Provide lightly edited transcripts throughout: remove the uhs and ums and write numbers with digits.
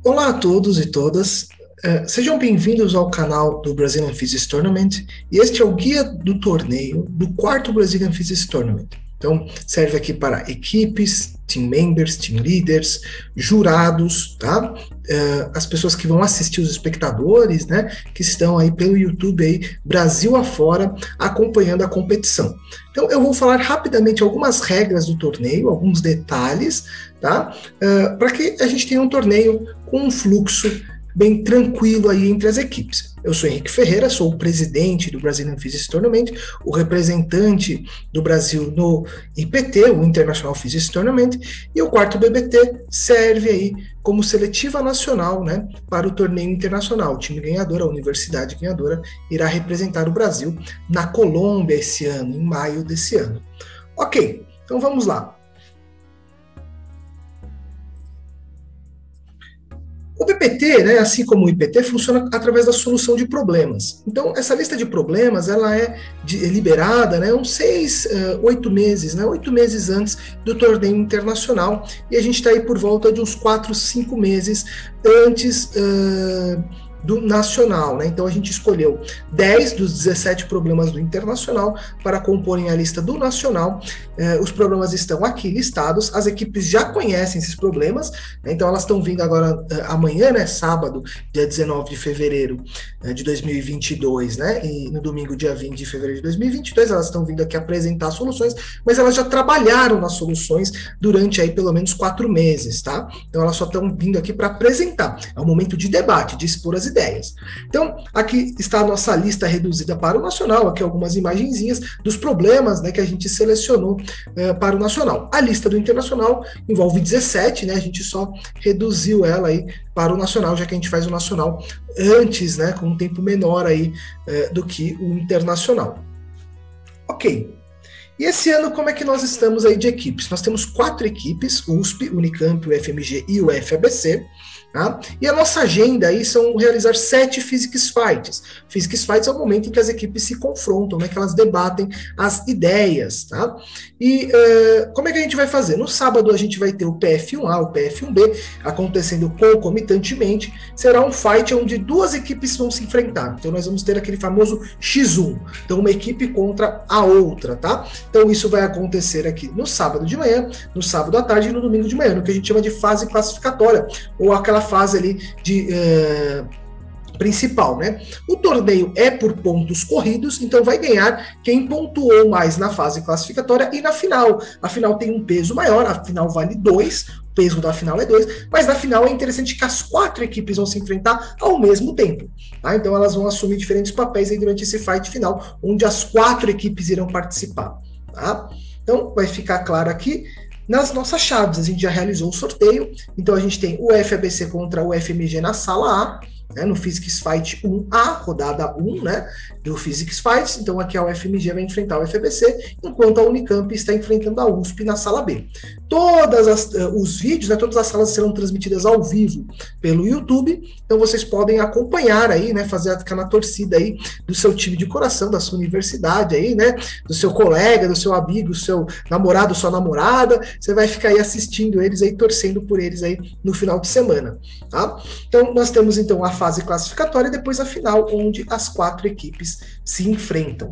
Olá a todos e todas, sejam bem-vindos ao canal do Brazilian Physics Tournament, e este é o guia do torneio do quarto Brazilian Physics Tournament. Então, serve aqui para equipes, team members, team leaders, jurados, tá? As pessoas que vão assistir, os espectadores, né, que estão aí pelo YouTube aí, Brasil afora, acompanhando a competição. Então, eu vou falar rapidamente algumas regras do torneio, alguns detalhes, tá? Para que a gente tenha um torneio com um fluxo bem tranquilo aí entre as equipes. Eu sou Henrique Ferreira, sou o presidente do Brazilian Physics Tournament, o representante do Brasil no IPT, o International Physics Tournament, e o quarto BBT serve aí como seletiva nacional, né, para o torneio internacional. O time ganhador, a universidade ganhadora, irá representar o Brasil na Colômbia esse ano, em maio desse ano. Ok, então vamos lá. O BPT, né, assim como o IPT, funciona através da solução de problemas. Então, essa lista de problemas ela é liberada, né, uns 8 meses, né, 8 meses antes do torneio internacional, e a gente está aí por volta de uns 4, 5 meses antes do nacional, né? Então a gente escolheu 10 dos 17 problemas do internacional para comporem a lista do nacional. Os problemas estão aqui listados, as equipes já conhecem esses problemas, né? Então elas estão vindo agora amanhã, né, sábado, dia 19 de fevereiro de 2022, né, e no domingo, dia 20 de fevereiro de 2022, elas estão vindo aqui apresentar soluções, mas elas já trabalharam nas soluções durante aí pelo menos 4 meses, tá? Então elas só estão vindo aqui para apresentar, é um momento de debate, de expor as ideias. Então, aqui está a nossa lista reduzida para o nacional, aqui algumas imagenzinhas dos problemas, né, que a gente selecionou para o nacional. A lista do internacional envolve 17, né, a gente só reduziu ela aí para o nacional, já que a gente faz o nacional antes, né, com um tempo menor aí do que o internacional. Ok. E esse ano, como é que nós estamos aí de equipes? Nós temos 4 equipes, USP, Unicamp, UFMG e UFABC, tá? E a nossa agenda aí são realizar 7 Physics Fights. Physics Fights é o momento em que as equipes se confrontam, né, que elas debatem as ideias, tá? E como é que a gente vai fazer? No sábado a gente vai ter o PF1A, o PF1B, acontecendo concomitantemente. Será um fight onde 2 equipes vão se enfrentar. Então nós vamos ter aquele famoso X1. Então uma equipe contra a outra, tá? Então isso vai acontecer aqui no sábado de manhã, no sábado à tarde e no domingo de manhã, no que a gente chama de fase classificatória, ou aquela fase ali de principal, né? O torneio é por pontos corridos, então vai ganhar quem pontuou mais na fase classificatória e na final. A final tem um peso maior, a final vale 2, o peso da final é 2, mas na final é interessante que as 4 equipes vão se enfrentar ao mesmo tempo, tá? Então elas vão assumir diferentes papéis aí durante esse fight final, onde as 4 equipes irão participar, tá? Então vai ficar claro aqui. Nas nossas chaves, a gente já realizou o sorteio, então a gente tem o UFABC contra o UFMG na sala A, né, no Physics Fight 1A, rodada 1, né, do Physics Fights. Então aqui a UFMG vai enfrentar o UFABC, enquanto a Unicamp está enfrentando a USP na sala B. Os vídeos, né, todas as salas serão transmitidas ao vivo pelo YouTube, então vocês podem acompanhar aí, né, ficar na torcida aí do seu time de coração, da sua universidade aí, né, do seu colega, do seu amigo, do seu namorado, sua namorada. Você vai ficar aí assistindo eles aí, torcendo por eles aí no final de semana, tá? Então nós temos então a fase classificatória e depois a final, onde as 4 equipes se enfrentam.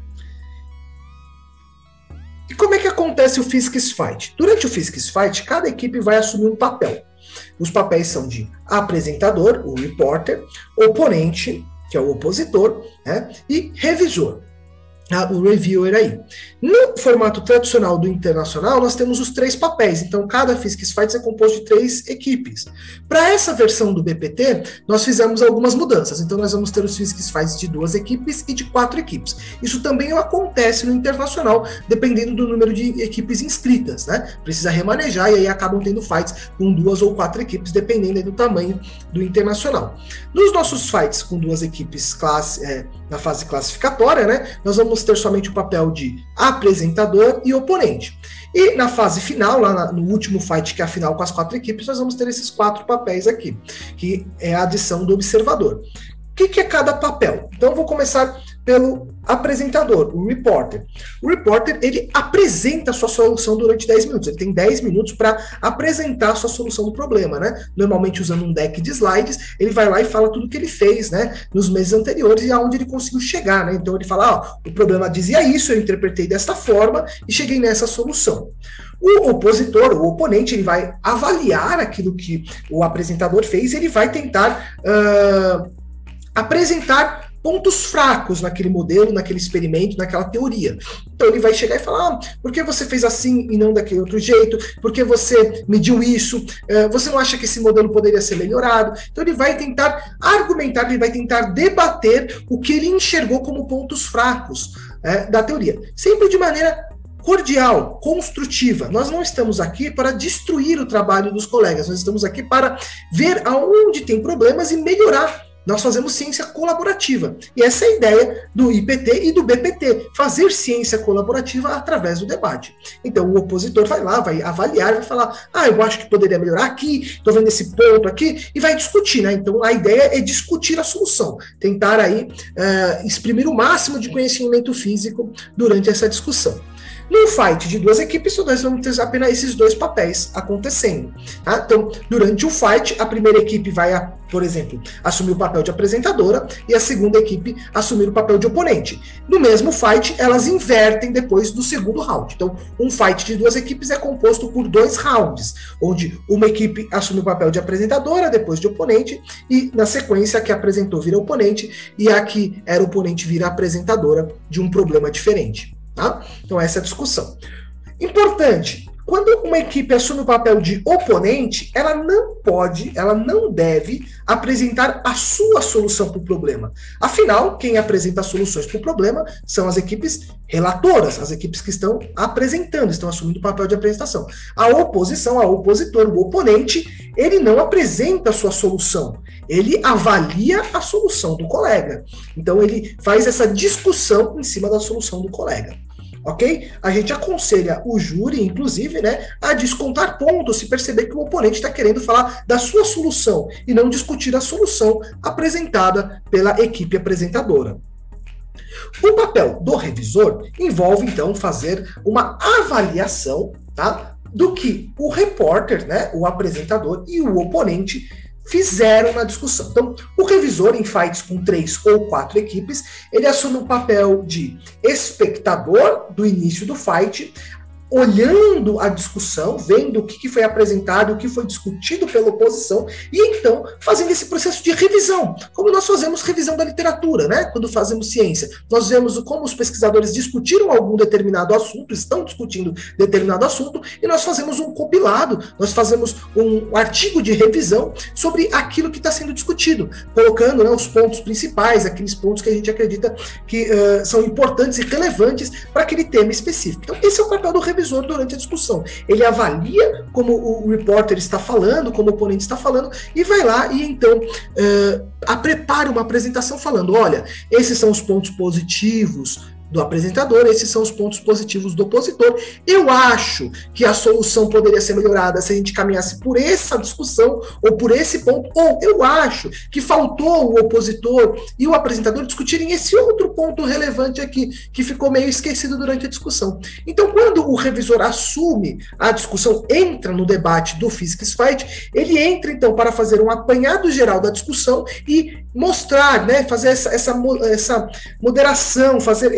E como é que acontece o Physics Fight? Durante o Physics Fight, cada equipe vai assumir um papel. Os papéis são de apresentador, o reporter, oponente, que é o opositor, né, e revisor, o reviewer aí. No formato tradicional do internacional, nós temos os 3 papéis, então cada Physics Fights é composto de 3 equipes. Para essa versão do BPT, nós fizemos algumas mudanças, então nós vamos ter os Physics Fights de 2 equipes e de 4 equipes. Isso também acontece no internacional, dependendo do número de equipes inscritas, né? Precisa remanejar e aí acabam tendo fights com 2 ou 4 equipes, dependendo do tamanho do internacional. Nos nossos fights com 2 equipes na fase classificatória, né, nós vamos ter somente o papel de apresentador e oponente. E na fase final, lá no último fight, que é a final com as 4 equipes, nós vamos ter esses 4 papéis aqui, que é a adição do observador. O que é cada papel? Então eu vou começar pelo apresentador, o reporter. O reporter, ele apresenta a sua solução durante 10 minutos. Ele tem 10 minutos para apresentar a sua solução do problema, né? Normalmente usando um deck de slides, ele vai lá e fala tudo o que ele fez, né? Nos meses anteriores e aonde ele conseguiu chegar, né? Então ele fala, o problema dizia isso, eu interpretei desta forma e cheguei nessa solução. O opositor, o oponente, ele vai avaliar aquilo que o apresentador fez, ele vai tentar apresentar pontos fracos naquele modelo, naquele experimento, naquela teoria. Então ele vai chegar e falar, por que você fez assim e não daquele outro jeito? Por que você mediu isso? Você não acha que esse modelo poderia ser melhorado? Então ele vai tentar argumentar, ele vai tentar debater o que ele enxergou como pontos fracos da teoria. Sempre de maneira cordial, construtiva. Nós não estamos aqui para destruir o trabalho dos colegas, nós estamos aqui para ver aonde tem problemas e melhorar. Nós fazemos ciência colaborativa. E essa é a ideia do IPT e do BPT, fazer ciência colaborativa através do debate. Então o opositor vai lá, vai avaliar, vai falar, eu acho que poderia melhorar aqui, estou vendo esse ponto aqui, e vai discutir, né? Então a ideia é discutir a solução, tentar aí exprimir o máximo de conhecimento físico durante essa discussão. No fight de duas equipes, nós vamos ter apenas esses dois papéis acontecendo. Tá? Então, durante o fight, a primeira equipe vai, por exemplo, assumir o papel de apresentadora e a segunda equipe assumir o papel de oponente. No mesmo fight, elas invertem depois do segundo round. Então, um fight de duas equipes é composto por 2 rounds, onde uma equipe assume o papel de apresentadora, depois de oponente, e na sequência, a que apresentou vira oponente e a que era oponente vira apresentadora de um problema diferente. Tá? Então essa é a discussão. Importante, quando uma equipe assume o papel de oponente, ela não pode, ela não deve apresentar a sua solução para o problema. Afinal, quem apresenta as soluções para o problema são as equipes relatoras, as equipes que estão apresentando, estão assumindo o papel de apresentação. A oposição, a opositor, o oponente, ele não apresenta a sua solução, ele avalia a solução do colega. Então ele faz essa discussão em cima da solução do colega. Ok? A gente aconselha o júri, inclusive, né, a descontar pontos se perceber que o oponente está querendo falar da sua solução e não discutir a solução apresentada pela equipe apresentadora. O papel do revisor envolve, então, fazer uma avaliação, tá, do que o repórter, né, o apresentador e o oponente fizeram na discussão. Então, o revisor, em fights com 3 ou 4 equipes, ele assume o papel de espectador do início do fight, olhando a discussão, vendo o que foi apresentado, o que foi discutido pela oposição, e então fazendo esse processo de revisão, como nós fazemos revisão da literatura, né? Quando fazemos ciência. Nós vemos como os pesquisadores discutiram algum determinado assunto, estão discutindo determinado assunto, e nós fazemos um compilado, nós fazemos um artigo de revisão sobre aquilo que está sendo discutido, colocando, né, os pontos principais, aqueles pontos que a gente acredita que são importantes e relevantes para aquele tema específico. Então, esse é o papel do revisor durante a discussão. Ele avalia como o repórter está falando, como o oponente está falando, e vai lá e então prepara uma apresentação falando, olha, esses são os pontos positivos do apresentador, esses são os pontos positivos do opositor. Eu acho que a solução poderia ser melhorada se a gente caminhasse por essa discussão ou por esse ponto, ou eu acho que faltou o opositor e o apresentador discutirem esse outro ponto relevante aqui, que ficou meio esquecido durante a discussão. Então, quando o revisor assume a discussão, entra no debate do Physics Fight, ele entra então para fazer um apanhado geral da discussão e mostrar, né, fazer essa moderação, fazer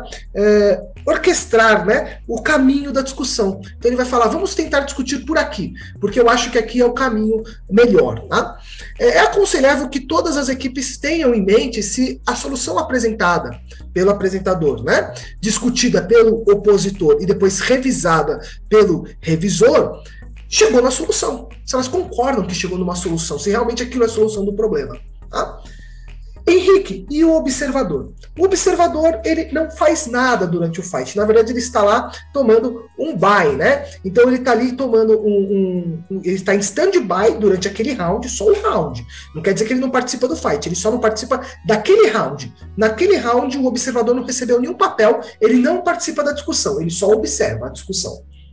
orquestrar, né, o caminho da discussão. Então ele vai falar, vamos tentar discutir por aqui, porque eu acho que aqui é o caminho melhor. Tá? É aconselhável que todas as equipes tenham em mente se a solução apresentada pelo apresentador, né, discutida pelo opositor e depois revisada pelo revisor, chegou na solução. Se elas concordam que chegou numa solução, se realmente aquilo é a solução do problema. Tá? Henrique, e o observador? O observador, ele não faz nada durante o fight. Na verdade, ele está lá tomando um buy, né? Então, ele está ali tomando ele está em stand-by durante aquele round, só um round. Não quer dizer que ele não participa do fight, ele só não participa daquele round. Naquele round, o observador não recebeu nenhum papel, ele não participa da discussão, ele só observa a discussão.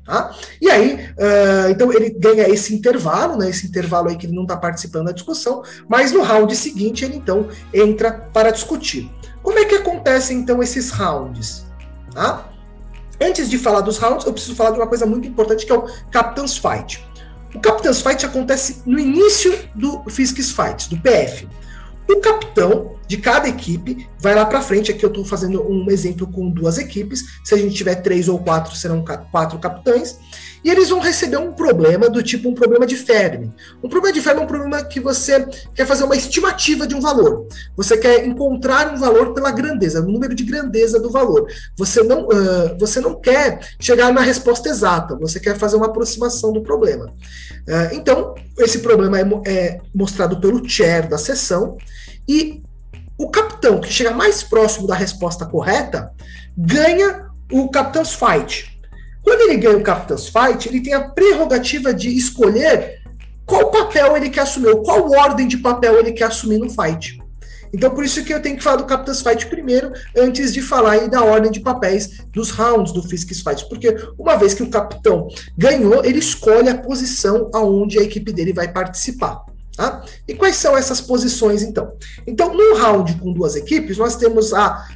Tá? E aí, então ele ganha esse intervalo, né, esse intervalo aí que ele não está participando da discussão, mas no round seguinte ele então entra para discutir. Como é que acontecem então esses rounds? Tá? Antes de falar dos rounds, eu preciso falar de uma coisa muito importante que é o Captain's Fight. O Captain's Fight acontece no início do Physics Fight, do PF. O capitão de cada equipe vai lá para frente. Aqui eu estou fazendo um exemplo com 2 equipes. Se a gente tiver 3 ou 4, serão 4 capitães. E eles vão receber um problema do tipo um problema de Fermi. Um problema de Fermi é um problema que você quer fazer uma estimativa de um valor. Você quer encontrar um valor pela grandeza, o número de grandeza do valor. Você não quer chegar na resposta exata, você quer fazer uma aproximação do problema. Então, esse problema é mostrado pelo chair da sessão, e o capitão que chega mais próximo da resposta correta ganha o Captain's Fight. Quando ele ganha o Captain's Fight, ele tem a prerrogativa de escolher qual papel ele quer assumir, ou qual ordem de papel ele quer assumir no fight. Então, por isso que eu tenho que falar do Captain's Fight primeiro, antes de falar aí da ordem de papéis dos rounds do Physics Fight, porque uma vez que o capitão ganhou, ele escolhe a posição aonde a equipe dele vai participar. Tá? E quais são essas posições, então? Então, no round com 2 equipes, nós temos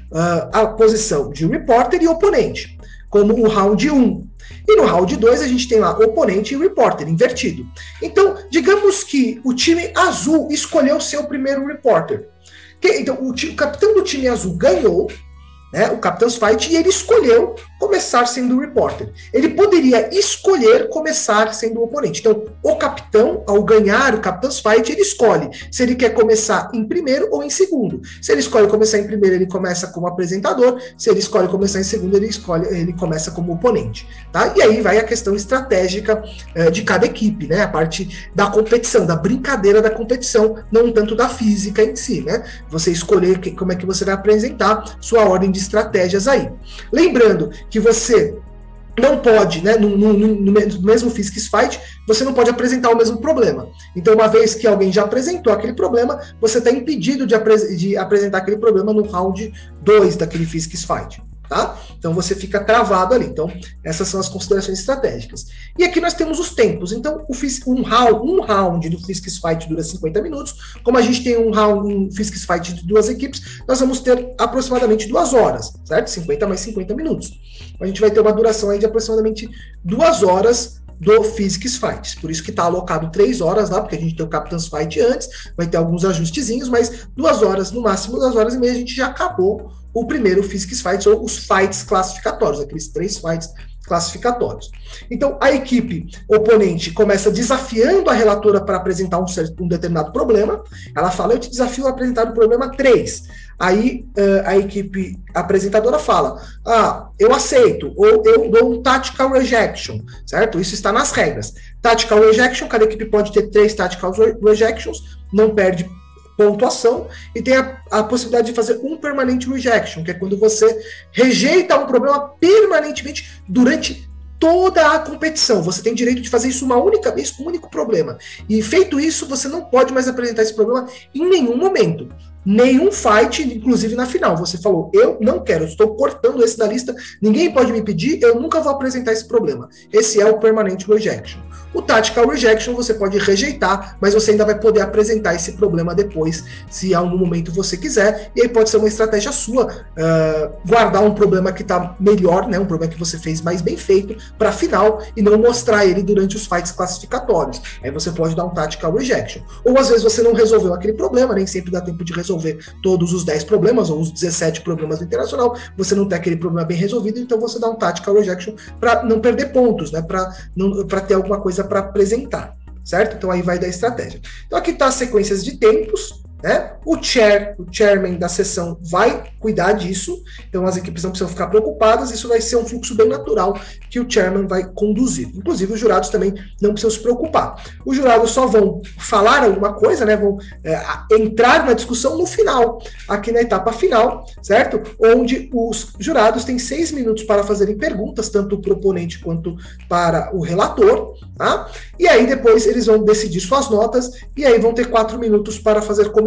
a posição de reporter e oponente, como o round 1. E no round 2 a gente tem lá oponente e reporter, invertido. Então, digamos que o time azul escolheu ser o primeiro reporter. Então, o capitão do time azul ganhou, né, o Captain's Fight, e ele escolheu começar sendo o reporter. Ele poderia escolher começar sendo o oponente. Então, o capitão, ao ganhar o Captain's Fight, ele escolhe se ele quer começar em primeiro ou em segundo. Se ele escolhe começar em primeiro, ele começa como apresentador. Se ele escolhe começar em segundo, ele começa como oponente. Tá? E aí vai a questão estratégica de cada equipe, né? A parte da competição, da brincadeira da competição, não tanto da física em si, né? Você escolher como é que você vai apresentar sua ordem de estratégias aí. Lembrando que você não pode, né, no mesmo Physics Fight, você não pode apresentar o mesmo problema. Então, uma vez que alguém já apresentou aquele problema, você está impedido de apresentar aquele problema no round 2 daquele Physics Fight. Tá? Então você fica travado ali. Então essas são as considerações estratégicas. E aqui nós temos os tempos. Então um round do Physics Fight dura 50 minutos. Como a gente tem um Physics Fight de 2 equipes, nós vamos ter aproximadamente 2 horas, certo? 50 mais 50 minutos. A gente vai ter uma duração aí de aproximadamente 2 horas do Physics Fight. Por isso que está alocado 3 horas lá, porque a gente tem o Captain's Fight antes, vai ter alguns ajustezinhos, mas 2 horas, no máximo 2 horas e meia, a gente já acabou o primeiro Physics Fight, ou os fights classificatórios, aqueles 3 fights classificatórios. Então, a equipe oponente começa desafiando a relatora para apresentar um determinado problema. Ela fala, eu te desafio a apresentar o problema 3. Aí a equipe apresentadora fala, eu aceito, ou eu dou um tactical rejection, certo? Isso está nas regras. Tactical rejection, cada equipe pode ter 3 tactical rejections, não perde pontuação, e tem a possibilidade de fazer um permanent rejection, que é quando você rejeita um problema permanentemente durante toda a competição. Você tem direito de fazer isso uma única vez com um único problema. E feito isso, você não pode mais apresentar esse problema em nenhum momento. Nenhum fight, inclusive na final. Você falou, eu não quero, eu estou cortando esse da lista, ninguém pode me pedir, eu nunca vou apresentar esse problema. Esse é o permanent rejection. O tactical rejection você pode rejeitar, mas você ainda vai poder apresentar esse problema depois, se em algum momento você quiser, e aí pode ser uma estratégia sua, guardar um problema que está melhor, né, um problema que você fez mais bem feito, para a final, e não mostrar ele durante os fights classificatórios. Aí você pode dar um tactical rejection. Ou às vezes você não resolveu aquele problema, nem sempre dá tempo de resolver todos os 10 problemas, ou os 17 problemas do Internacional, você não tem aquele problema bem resolvido, então você dá um tactical rejection para não perder pontos, né, para ter alguma coisa para apresentar, certo? Então aí vai da estratégia. Então aqui está as sequências de tempos, né? O chairman da sessão vai cuidar disso, então as equipes não precisam ficar preocupadas, isso vai ser um fluxo bem natural que o chairman vai conduzir. Inclusive os jurados também não precisam se preocupar. Os jurados só vão falar alguma coisa, né? Vão entrar na discussão no final, aqui na etapa final, certo? Onde os jurados têm 6 minutos para fazerem perguntas, tanto para o oponente quanto para o relator, tá? E aí depois eles vão decidir suas notas, e aí vão ter 4 minutos para fazer comentários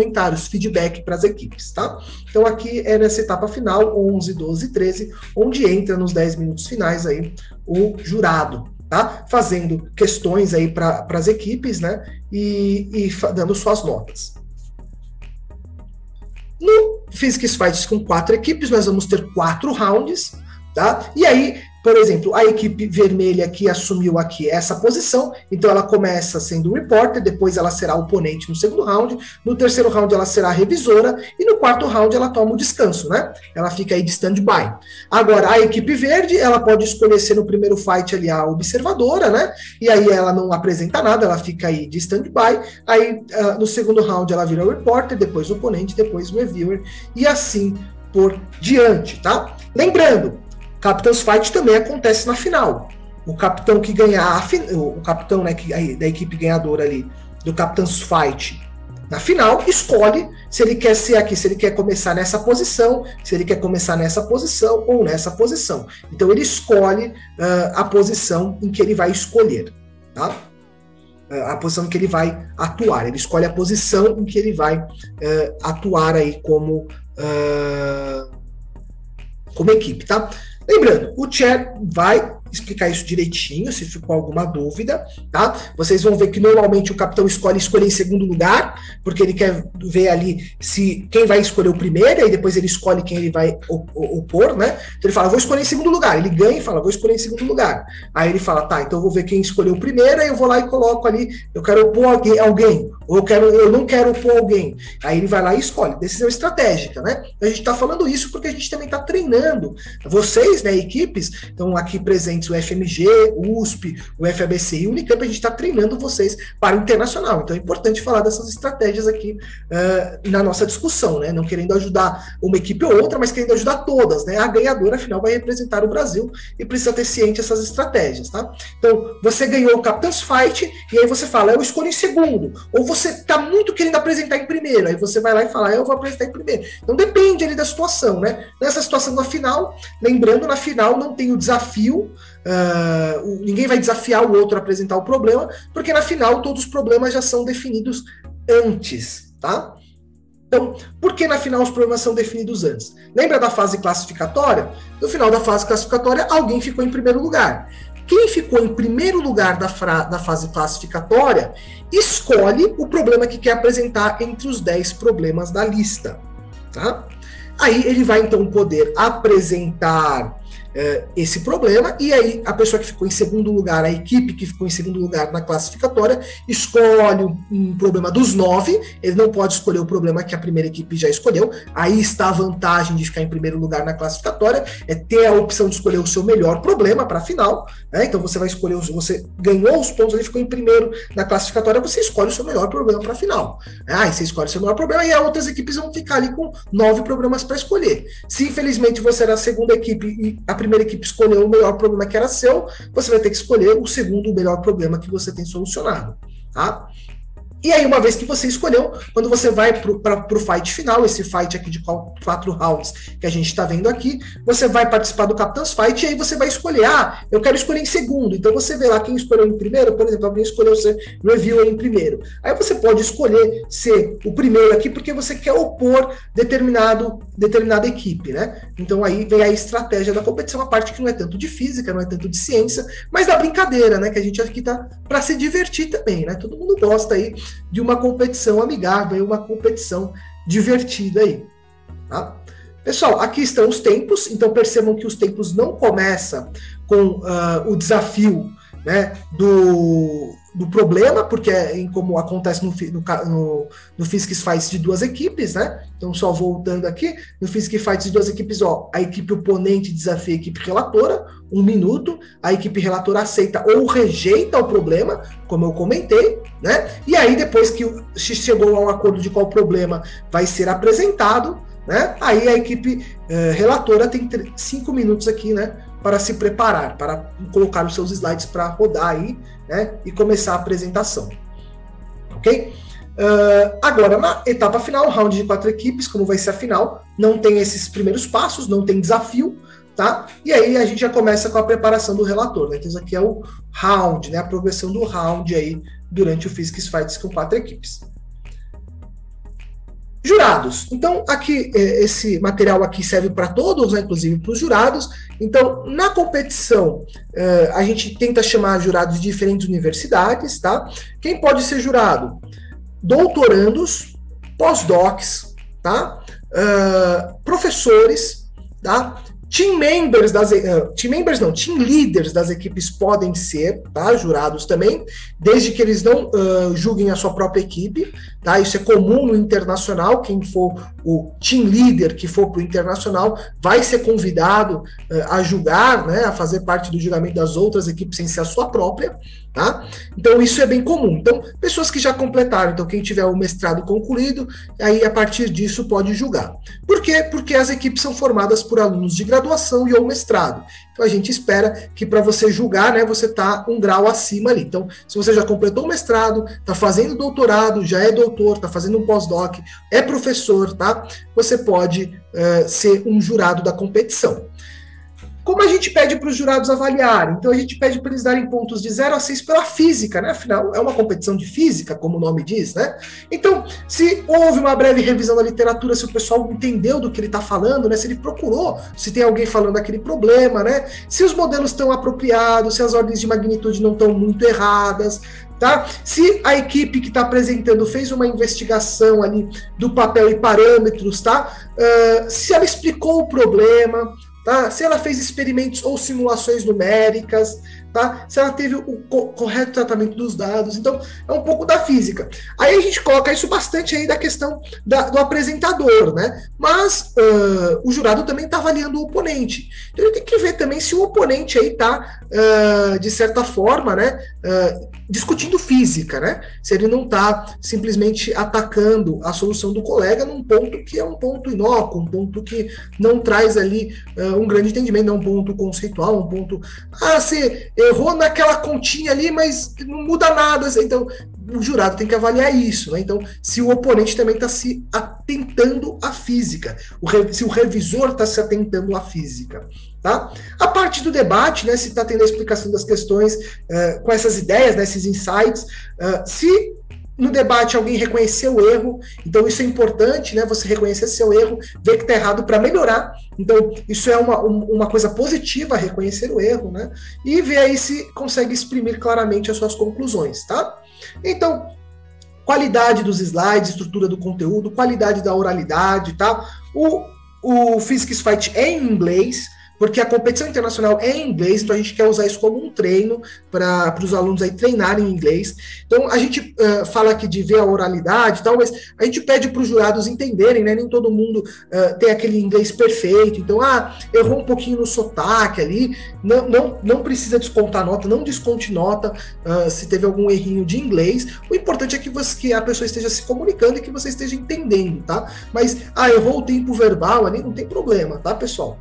comentários, feedback para as equipes, tá? Então aqui é nessa etapa final, 11, 12 e 13, onde entra nos 10 minutos finais aí o jurado, tá? Fazendo questões aí para as equipes, né? E dando suas notas. No Physics Fights com 4 equipes, nós vamos ter 4 rounds, tá? E aí, por exemplo, a equipe vermelha que assumiu aqui essa posição, então ela começa sendo o repórter, depois ela será oponente no segundo round, no terceiro round ela será a revisora, e no quarto round ela toma o descanso, né? Ela fica aí de stand-by. Agora, a equipe verde, ela pode escolher ser no primeiro fight ali a observadora, né? E aí ela não apresenta nada, ela fica aí de stand-by, aí no segundo round ela vira o repórter, depois o oponente, depois o reviewer, e assim por diante, tá? Lembrando, Captain's Fight também acontece na final. O capitão que ganhar, o capitão, né, da equipe ganhadora ali do Captain's Fight na final, escolhe se ele quer ser aqui, se ele quer começar nessa posição, se ele quer começar nessa posição ou nessa posição. Então ele escolhe a posição em que ele vai escolher, tá? A posição em que ele vai atuar. Ele escolhe a posição em que ele vai atuar aí como equipe, tá? Lembrando, o chat vai explicar isso direitinho, se ficou alguma dúvida, tá? Vocês vão ver que normalmente o capitão escolhe em segundo lugar, porque ele quer ver ali se quem vai escolher o primeiro, e aí depois ele escolhe quem ele vai opor, né? Então ele fala, vou escolher em segundo lugar. Ele ganha e fala, vou escolher em segundo lugar. Aí ele fala, tá, então eu vou ver quem escolheu o primeiro, aí eu vou lá e coloco ali, eu quero opor alguém, ou eu não quero opor alguém. Aí ele vai lá e escolhe. Decisão estratégica, né? A gente tá falando isso porque a gente também tá treinando vocês, né, equipes, então aqui presentes o FMG, o USP, o FABC e o Unicamp, a gente está treinando vocês para o internacional. Então é importante falar dessas estratégias aqui na nossa discussão, né? Não querendo ajudar uma equipe ou outra, mas querendo ajudar todas, né? A ganhadora, afinal, vai representar o Brasil e precisa ter ciente dessas estratégias, tá? Então, você ganhou o Captain's Fight e aí você fala, eu escolho em segundo. Ou você está muito querendo apresentar em primeiro, aí você vai lá e fala, eu vou apresentar em primeiro. Então depende ali da situação, né? Nessa situação da final, lembrando, na final não tem o desafio, ninguém vai desafiar o outro a apresentar o problema, porque na final todos os problemas já são definidos antes, tá? Então, por que na final os problemas são definidos antes? Lembra da fase classificatória? No final da fase classificatória, alguém ficou em primeiro lugar. Quem ficou em primeiro lugar da fase classificatória escolhe o problema que quer apresentar entre os 10 problemas da lista, tá? Aí ele vai então poder apresentar esse problema, e aí a pessoa que ficou em segundo lugar, a equipe que ficou em segundo lugar na classificatória, escolhe um problema dos 9, ele não pode escolher o problema que a primeira equipe já escolheu, aí está a vantagem de ficar em primeiro lugar na classificatória, é ter a opção de escolher o seu melhor problema para a final, né? Então você vai escolher, você ganhou os pontos, ele ficou em primeiro na classificatória, você escolhe o seu melhor problema para a final. Aí você escolhe o seu melhor problema e as outras equipes vão ficar ali com 9 problemas para escolher. Se infelizmente você era a segunda equipe e a primeira equipe escolheu o melhor problema que era seu, você vai ter que escolher o segundo, o melhor problema que você tem solucionado, tá? E aí, uma vez que você escolheu, quando você vai para o fight final, esse fight aqui de 4 rounds que a gente está vendo aqui, você vai participar do Captain's Fight e aí você vai escolher, eu quero escolher em segundo. Então você vê lá quem escolheu em primeiro, por exemplo, alguém escolheu ser reviewer em primeiro. Aí você pode escolher ser o primeiro aqui porque você quer opor determinada equipe, né? Então aí vem a estratégia da competição, a parte que não é tanto de física, não é tanto de ciência, mas da brincadeira, né? Que a gente aqui tá para se divertir também, né? Todo mundo gosta aí de uma competição amigável, uma competição divertida aí, tá? Pessoal, aqui estão os tempos, então percebam que os tempos não começam com o desafio, né, do problema, porque como acontece no Physics Fights de 2 equipes, né? Então, só voltando aqui, no Physics Fights de 2 equipes, a equipe oponente desafia a equipe relatora, 1 minuto, a equipe relatora aceita ou rejeita o problema, como eu comentei, né? E aí, depois que chegou a um acordo de qual problema vai ser apresentado, né? Aí a equipe relatora tem 5 minutos aqui, né, para se preparar, para colocar os seus slides para rodar aí, né, e começar a apresentação. Ok? Agora, na etapa final, round de 4 equipes, como vai ser a final, não tem esses primeiros passos, não tem desafio, tá? E aí a gente já começa com a preparação do relator, né? Então isso aqui é o round, né, a progressão do round aí durante o Physics Fights com 4 equipes. Jurados. Então, aqui, esse material aqui serve para todos, né, inclusive para os jurados. Então, na competição, a gente tenta chamar jurados de diferentes universidades, tá? Quem pode ser jurado? Doutorandos, pós-docs, tá? Professores, tá? Team leaders das equipes podem ser, tá? Jurados também, desde que eles não julguem a sua própria equipe, tá? Isso é comum no internacional. Quem for o team leader que for para o internacional vai ser convidado a julgar, né? A fazer parte do julgamento das outras equipes sem ser a sua própria, tá? Então isso é bem comum. Então, pessoas que já completaram, então quem tiver o mestrado concluído, aí a partir disso pode julgar. Por quê? Porque as equipes são formadas por alunos de graduação e ou mestrado. Então a gente espera que para você julgar, né, você tá um grau acima ali. Então, se você já completou o mestrado, tá fazendo doutorado, já é doutor, tá fazendo um pós-doc, é professor, tá? Você pode ser um jurado da competição. Como a gente pede para os jurados avaliarem? Então a gente pede para eles darem pontos de 0 a 6 pela física, né? Afinal, é uma competição de física, como o nome diz, né? Então, se houve uma breve revisão da literatura, se o pessoal entendeu do que ele está falando, né? Se ele procurou, se tem alguém falando daquele problema, né? Se os modelos estão apropriados, se as ordens de magnitude não estão muito erradas, tá? Se a equipe que está apresentando fez uma investigação ali do papel e parâmetros, tá? Se ela explicou o problema, tá? Se ela fez experimentos ou simulações numéricas, tá? Se ela teve o correto tratamento dos dados. Então, é um pouco da física. Aí a gente coloca isso bastante aí da questão do apresentador, né? Mas o jurado também está avaliando o oponente. Então, ele tem que ver também se o oponente aí está, de certa forma, né, discutindo física, né? Se ele não está simplesmente atacando a solução do colega num ponto que é um ponto inócuo, um ponto que não traz ali um grande entendimento, não é um ponto conceitual, um ponto... você errou naquela continha ali, mas não muda nada. Então, o jurado tem que avaliar isso, né? Então, se o oponente também está se atentando à física, se o revisor está se atentando à física, tá? A parte do debate, né? Se está tendo a explicação das questões com essas ideias, né, esses insights, se no debate alguém reconheceu o erro, então isso é importante, né? Você reconhecer seu erro, ver que está errado para melhorar. Então, isso é uma coisa positiva, reconhecer o erro, né? E ver aí se consegue exprimir claramente as suas conclusões, tá? Então, qualidade dos slides, estrutura do conteúdo, qualidade da oralidade, tá? O Physics Fight é em inglês, porque a competição internacional é em inglês, então a gente quer usar isso como um treino para os alunos aí treinarem em inglês. Então a gente fala aqui de ver a oralidade e tal, mas a gente pede para os jurados entenderem, né? Nem todo mundo tem aquele inglês perfeito, então errou um pouquinho no sotaque ali, não precisa descontar nota, não desconte nota se teve algum errinho de inglês. O importante é que a pessoa esteja se comunicando e que você esteja entendendo, tá? Mas errou o tempo verbal ali, não tem problema, tá, pessoal?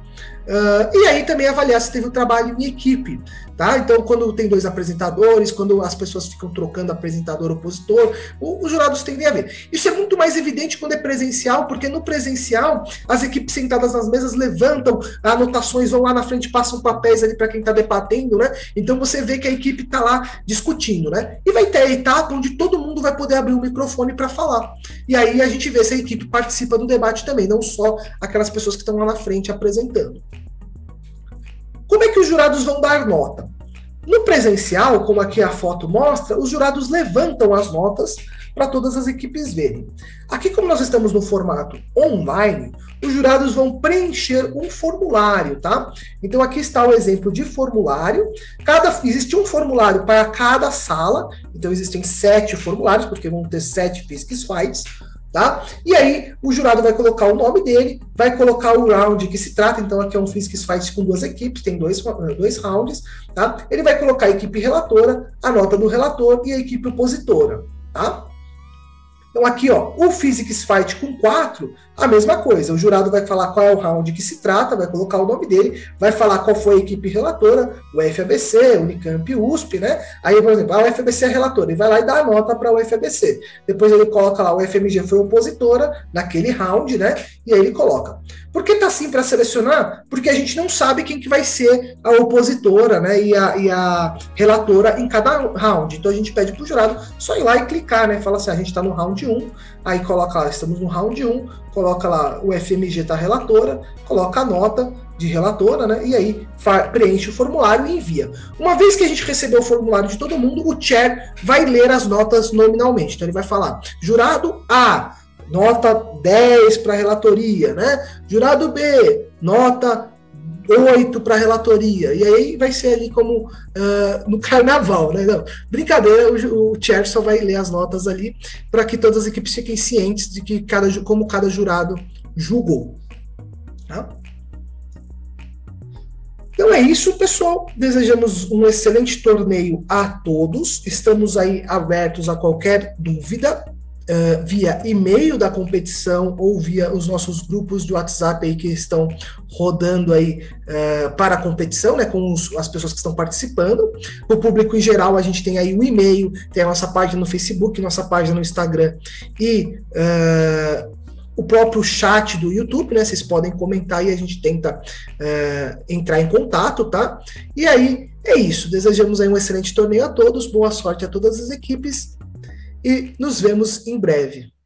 E aí também avaliar se teve um trabalho em equipe, tá? Então, quando tem dois apresentadores, quando as pessoas ficam trocando apresentador-opositor, os jurados tendem a ver. Isso é muito mais evidente quando é presencial, porque no presencial, as equipes sentadas nas mesas levantam anotações, vão lá na frente, passam papéis ali para quem está debatendo, né? Então, você vê que a equipe está lá discutindo, né? E vai ter a etapa onde todo mundo vai poder abrir o microfone para falar. E aí a gente vê se a equipe participa do debate também, não só aquelas pessoas que estão lá na frente apresentando. Como é que os jurados vão dar nota? No presencial, como aqui a foto mostra, os jurados levantam as notas para todas as equipes verem. Aqui, como nós estamos no formato online, os jurados vão preencher um formulário, tá? Então aqui está o exemplo de formulário. Existe um formulário para cada sala, então existem 7 formulários, porque vão ter 7 Physics Fights. Tá? E aí o jurado vai colocar o nome dele, vai colocar o round que se trata, então aqui é um Physics Fight com 2 equipes, tem dois rounds, tá? Ele vai colocar a equipe relatora, a nota do relator e a equipe opositora, tá? Então aqui, ó, o Physics Fight com 4, a mesma coisa. O jurado vai falar qual é o round que se trata, vai colocar o nome dele, vai falar qual foi a equipe relatora, o UFABC, Unicamp, USP, né? Aí, por exemplo, a UFABC é relatora, ele vai lá e dá a nota para a UFABC. Depois ele coloca lá, o UFMG foi opositora naquele round, né? E aí ele coloca. Por que tá assim para selecionar? Porque a gente não sabe quem que vai ser a opositora, né? E a relatora em cada round. Então a gente pede pro jurado só ir lá e clicar, né? Fala assim, a gente tá no round round 1, aí coloca lá, estamos no round 1, coloca lá o FMG da relatora, coloca a nota de relatora, né? E aí preenche o formulário e envia. Uma vez que a gente recebeu o formulário de todo mundo, o chair vai ler as notas nominalmente. Então ele vai falar, jurado A, nota 10 para a relatoria, né? Jurado B, nota 8 para a relatoria. E aí vai ser ali como no carnaval, né? Não, brincadeira, o chair só vai ler as notas ali para que todas as equipes fiquem cientes de que como cada jurado julgou. Tá? Então é isso, pessoal. Desejamos um excelente torneio a todos. Estamos aí abertos a qualquer dúvida. Via e-mail da competição ou via os nossos grupos de WhatsApp aí que estão rodando aí para a competição, né, com as pessoas que estão participando. O público em geral, a gente tem aí o e-mail, tem a nossa página no Facebook, nossa página no Instagram e o próprio chat do YouTube, né, vocês podem comentar e a gente tenta entrar em contato, tá? E aí, é isso. Desejamos aí um excelente torneio a todos, boa sorte a todas as equipes e nos vemos em breve.